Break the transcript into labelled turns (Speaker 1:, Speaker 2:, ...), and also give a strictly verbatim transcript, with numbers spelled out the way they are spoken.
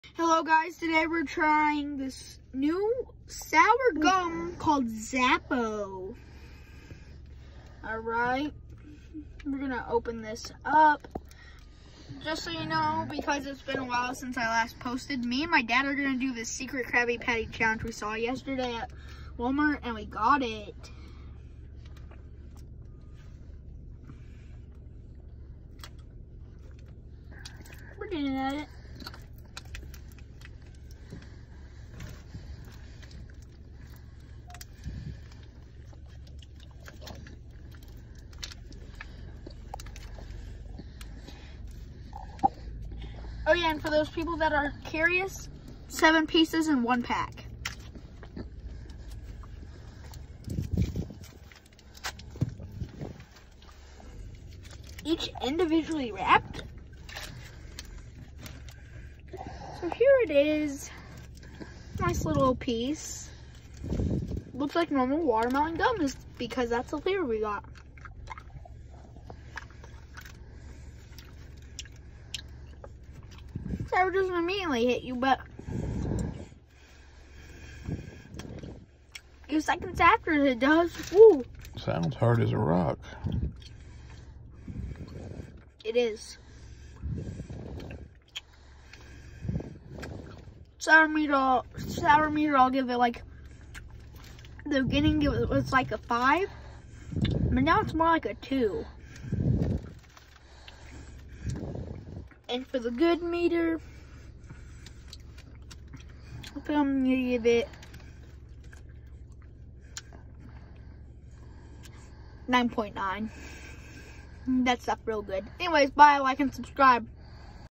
Speaker 1: Hello guys, today we're trying this new sour gum called Zappo. Alright, we're gonna open this up. Just so you know, because it's been a while since I last posted, me and my dad are gonna do this secret Krabby Patty challenge we saw yesterday at Walmart, and we got it. We're getting at it. Oh yeah, and for those people that are curious, seven pieces in one pack. Each individually wrapped. So here it is. Nice little piece. Looks like normal watermelon gum is because that's the flavor we got. Sour doesn't immediately hit you, but a few seconds after it does. Woo!
Speaker 2: Sounds hard as a rock.
Speaker 1: It is. Sour meter, sour meter, I'll give it like, the beginning it was like a five, but now it's more like a two. And for the good meter, I'm gonna give it nine point nine. That's stuff real good. Anyways, bye, like, and subscribe.